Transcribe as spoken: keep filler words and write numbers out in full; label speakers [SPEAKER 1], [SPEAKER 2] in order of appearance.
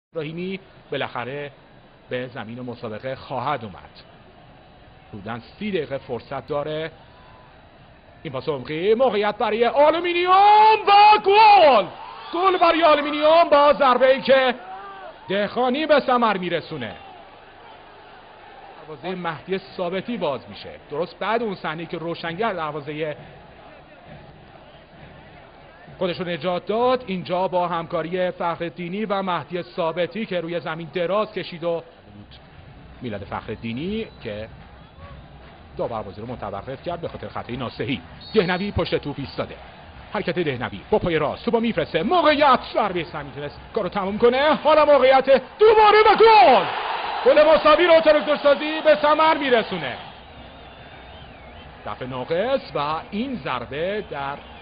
[SPEAKER 1] ابراهیمی بالاخره به زمین مسابقه خواهد اومد. حدوداً سی دقیقه فرصت داره. این پاس عمقی، موقعیت برای آلومینیوم و گل گل برای آلومینیوم با ضربه‌ای که دهقانی به ثمر میرسونه. دروازه مهدی ثابتی باز میشه درست بعد اون صحنه‌ای که روشنگر دروازه خودشون نجات داد. اینجا با همکاری فخرالدینی و مهدی ثابتی که روی زمین دراز کشید و میلاد فخرالدینی که داوربازی رو متوقف کرد به خاطر خطای ناصحی. دهنوی پشت توپ ایستاده، حرکت دهنوی با پای راست توپو میفرسته، موقعیت ضربه سر میتونست کارو تموم کنه. حالا موقعیت دوباره و گل گل مساوی رو تراکتورسازی به ثمر میرسونه. دفع ناقص و این ضربه در